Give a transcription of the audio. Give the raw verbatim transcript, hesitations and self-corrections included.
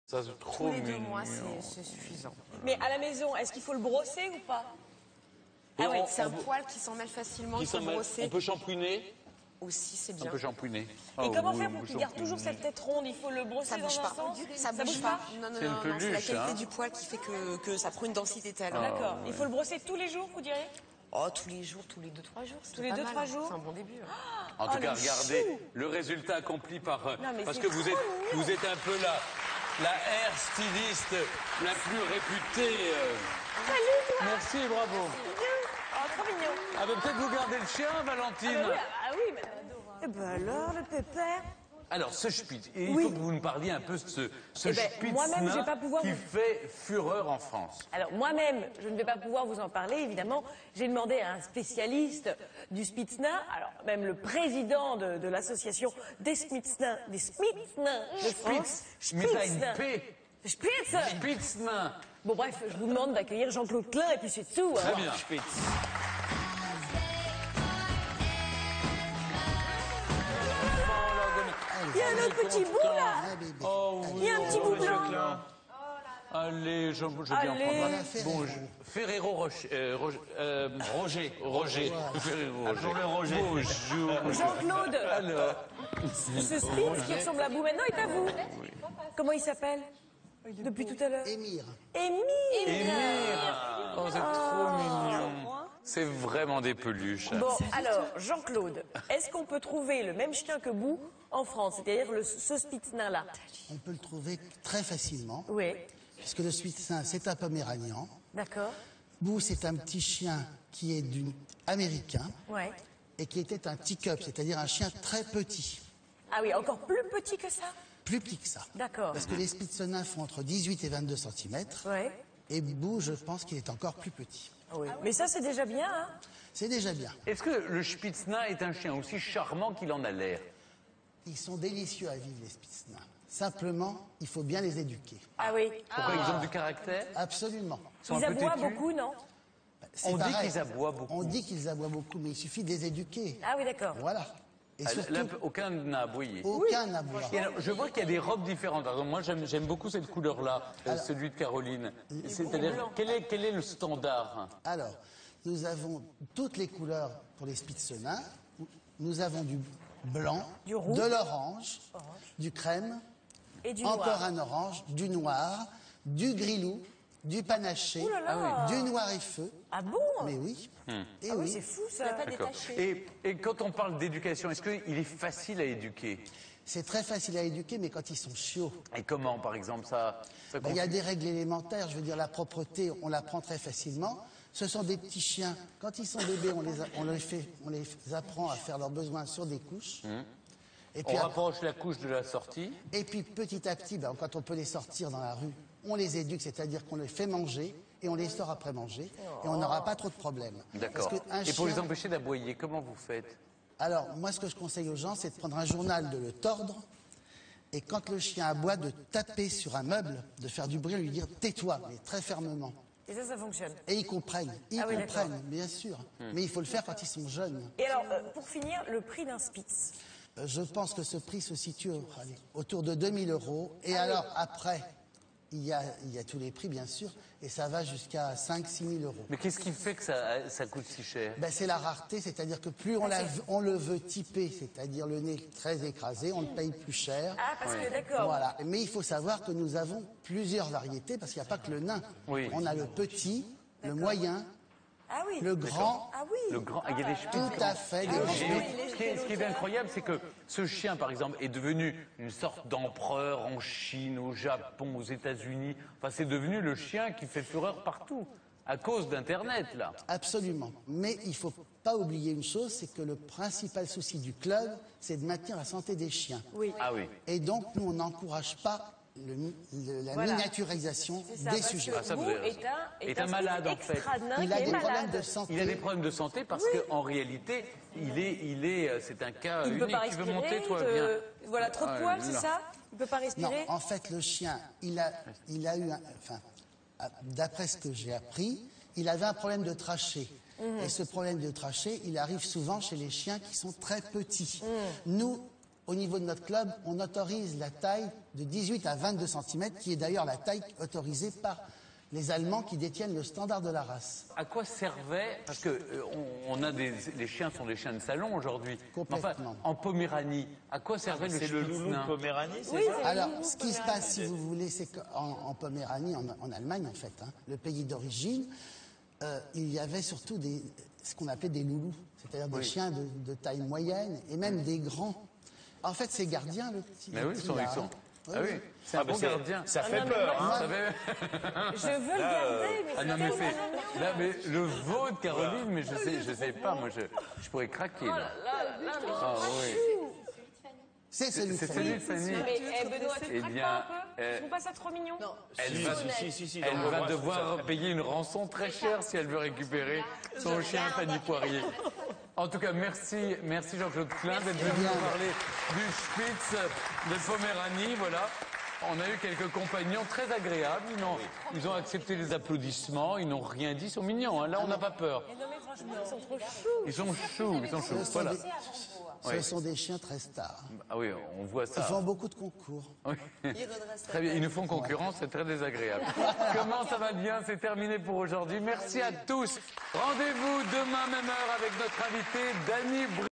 Ça, c'est trop Tous les deux mignon. mois, c'est suffisant. Mais à la maison, est-ce qu'il faut le brosser ou pas? Et Ah oui, on- C'est un on- poil qui s'en mêle facilement, qui il faut s'en le mêle- brosser. On peut shampouiner. Aussi, c'est On bien. peut shampouiner. Et Oh, comment oui, faire on pour peut qu'il garde toujours shampouiner. cette tête ronde? Il faut le brosser Ça dans bouge un pas. sens? Ça bouge pas. Non, non, C'est une non, non, c'est la peluche, qualité hein. du poil qui fait que, que ça prend une densité telle. D'accord. Il faut le brosser tous les jours, vous diriez? Oh, tous les jours, tous les deux, trois jours. c'est Tous les pas deux, mal, trois hein. jours C'est un bon début. hein. En Oh, tout cas, le regardez chou. le résultat accompli par... euh, Non, mais parce c'est que vous trop êtes, mignon. vous êtes un peu la, la hair styliste la plus réputée. euh. Salut, toi. Merci, bravo. Oh, trop mignon. Ah ben peut-être vous gardez le chien, Valentine. Ah, bah oui, ah, oui, mais... Eh ben alors, le pépère. Alors, ce Spitz, et il Oui. faut que vous nous parliez un peu de ce, ce Eh ben, Spitz moi-même, nain je vais pas pouvoir qui vous- fait fureur en France. Alors moi-même, je ne vais pas pouvoir vous en parler, évidemment. J'ai demandé à un spécialiste du Spitznain, alors même le président de, de l'association des Spitznains, des Spitznains de France. Spitz, mais t'as une Spitznain. P. Spitz. Spitz nain. Bon bref, je vous demande d'accueillir Jean-Claude Klein et puis c'est tout. Très alors. bien. Spitz. Il y a un autre petit bout là. Oh, oui, Il y a un petit oh, bout monsieur blanc. Klein. Allez, je, je vais bien Allez. prendre. Bon, je- Ferrero Rocher, euh, Roger, euh, Roger, Roger, Ferrero Roger. Bonjour le Roger. Bonjour. Jean-Claude, Alors, ce Spitz qui ressemble à vous maintenant est à vous. Comment il s'appelle depuis tout à l'heure? Émir. Émile. Émir. Oh, c'est trop mignon. C'est vraiment des peluches. Bon, alors, Jean-Claude, est-ce qu'on peut trouver le même chien que Bou en France, c'est-à-dire le, ce Spitznain-là? On peut le trouver très facilement, Oui, puisque le Spitzin, c'est un Poméranian. d'accord. Bou, c'est un petit chien qui est du américain Ouais. et qui était un teacup, c'est-à-dire un chien très petit, Ah oui, encore plus petit que ça? plus petit que ça. D'accord. Parce que les Spitznains font entre dix-huit et vingt-deux centimètres, Ouais. et Bou, je pense qu'il est encore plus petit. Oui. Mais ça, c'est déjà bien, hein? C'est déjà bien. Est-ce que le Spitz nain est un chien aussi charmant qu'il en a l'air? Ils sont délicieux à vivre, les Spitznains. Simplement, il faut bien les éduquer. Ah oui. Pourquoi ils ont du caractère? Absolument. sont Ils un peu aboient têtus beaucoup, non? C'est On dit pareil. qu'ils aboient beaucoup. On dit qu'ils aboient beaucoup, mais il suffit de les éduquer. Ah oui, d'accord. Voilà. Et Ah, surtout, là, aucun n'a aboyé. aucun n'aboie. Et alors, je vois qu'il y a des robes différentes. Par exemple, moi, j'aime j'aime beaucoup cette couleur-là, euh, celui de Caroline. C'est-à-dire, quel est, quel est le standard? Alors, nous avons toutes les couleurs pour les Spitznains. Nous avons du blanc, Du rouge. de l'orange, du crème, Et du encore noir. un orange, du noir, du gris-loup, du panaché, Ouh là là. du noir et feu. Ah bon? Mais oui. Et Ah oui, oui. c'est fou, ça. D'accord. Et, et quand on parle d'éducation, est-ce qu'il est facile à éduquer? C'est très facile à éduquer, mais quand ils sont chiots, Et comment, par exemple, ça, ça ben, il y a confie- des règles élémentaires. Je veux dire, la propreté, on l'apprend très facilement. Ce sont des petits chiens. Quand ils sont bébés, on les, a- on les, fait, on les apprend à faire leurs besoins sur des couches. Et On puis, après- rapproche la couche de la sortie. Et puis petit à petit, ben, quand on peut les sortir dans la rue, on les éduque, c'est-à-dire qu'on les fait manger et on les sort après manger et on n'aura pas trop de problèmes. D'accord. Parce qu'un Et pour les chien- empêcher d'aboyer, comment vous faites? Alors, moi, ce que je conseille aux gens, c'est de prendre un journal, de le tordre et quand le chien aboie, de taper sur un meuble, de faire du bruit, lui dire tais-toi, mais très fermement. Et ça, ça fonctionne. Et ils comprennent, ils Ah oui, comprennent, d'accord. bien sûr. Mais il faut le faire quand ils sont jeunes. Et alors, euh, pour finir, le prix d'un Spitz. Euh, Je pense que ce prix se situe allez, autour de deux mille euros. Et Ah oui. alors, après, il y, a, il y a tous les prix, bien sûr, et ça va jusqu'à cinq à six mille euros. Mais qu'est-ce qui fait que ça, ça coûte si cher? Ben, c'est la rareté, c'est-à-dire que plus on, la- on le veut typé, c'est-à-dire le nez très écrasé, on le paye plus cher. Ah, parce que d'accord. Voilà. Mais il faut savoir que nous avons plusieurs variétés, parce qu'il n'y a pas que le nain. Oui. On a le petit, le moyen, Ah oui. le grand, Ah oui. Le grand, il y a des Spitz tout à fait. des Et grands ce Spitz. qui est, ce qui est incroyable, c'est que ce chien, par exemple, est devenu une sorte d'empereur en Chine, au Japon, aux États-Unis. Enfin, c'est devenu le chien qui fait fureur partout, à cause d'Internet, là. Absolument. Mais il ne faut pas oublier une chose, c'est que le principal souci du club, c'est de maintenir la santé des chiens. Oui. Ah oui. Et donc, nous, on n'encourage pas le mi- le- la Voilà. miniaturisation C'est ça, des parce sujets. que Ah, ça, vous Bou avez raison. est un, est Est un un malade, en fait. extra nain Il a qui est des problèmes malade. de santé. Il a des problèmes de santé parce qu'en réalité, il est, il est, euh, c'est un cas Il ne unique. peut pas Tu veux respirer. monter, toi, de- viens. Voilà, trop de Ah, poils, c'est là. ça? Il ne peut pas Non, respirer? en fait, le chien, il a, il a eu, un- enfin, à- d'après ce que j'ai appris, il avait un problème de trachée. Et ce problème de trachée, il arrive souvent chez les chiens qui sont très petits. Nous, au niveau de notre club, on autorise la taille de dix-huit à vingt-deux centimètres, qui est d'ailleurs la taille autorisée par les Allemands qui détiennent le standard de la race. À quoi servait, parce que euh, on, on a des, les chiens sont des chiens de salon aujourd'hui. Complètement. Enfin, en Poméranie, à quoi servait le C'est le loulou de Spitznain? Poméranie, c'est Oui, ça c'est- Alors, Loulou ce qui se Poméranie. passe, si vous voulez, c'est qu'en en Poméranie, en, en Allemagne en fait, hein, le pays d'origine, euh, il y avait surtout des, ce qu'on appelait des loulous, c'est-à-dire des Oui. chiens de, de taille moyenne et même des grands. En fait, c'est gardien le petit. Mais le oui, ils petit, sont, là, ils sont. hein. Ah oui, c'est Ah, un mais bon c'est- gardien. Ça Ah fait non, mais peur, moi, hein. Ça fait- Je veux le garder, mais Ah c'est non, mais tellement c'est. mignon. Là, mais le vôtre, Caroline, mais je sais, je sais pas, moi, je, je pourrais craquer. Là. Là, là, là, mais Ah oui. C'est celui de C'est Fanny. celui de Fanny. Mais eh, Benoît, tu Eh craques bien, pas un peu euh, Tu trouves pas ça trop mignon Non. Elle Si, va, si, si, si, si, elle dans le va bras, je trouve devoir ça- payer une rançon très chère si elle veut récupérer son chien Fanny Poirier. En tout cas, merci, merci Jean-Claude Klein d'être venu Bien. nous parler du Spitz de Poméranie. Voilà. On a eu quelques compagnons très agréables. Ils ont, ils ont accepté les applaudissements. Ils n'ont rien dit. Ils sont mignons. Hein. Là, on n'a pas peur. Non, mais franchement, ils sont trop choux. Ils sont choux. Ils sont choux. Ce sont, Voilà. des, ce Oui. sont des chiens très stars. Ah oui, on voit Ils ça. font beaucoup de concours. Oui. Il redresse la Très bien, tête. ils nous font concurrence, c'est très désagréable. Comment ça va bien? C'est terminé pour aujourd'hui. Merci à tous. Rendez-vous demain, même heure, avec notre invité, Dany Bri-